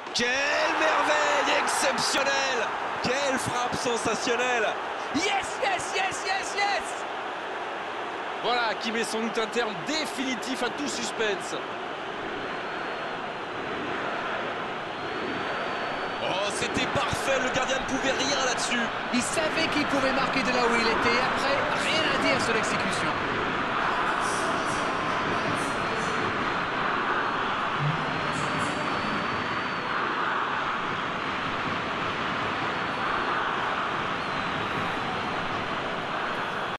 Quelle merveille exceptionnelle! Quelle frappe sensationnelle! Yes, yes, yes, yes, yes! Voilà qui met sans doute un terme définitif à tout suspense. Oh, c'était parfait, le gardien ne pouvait rien là-dessus. Il savait qu'il pouvait marquer de là où il était. Après, rien à dire sur l'exécution.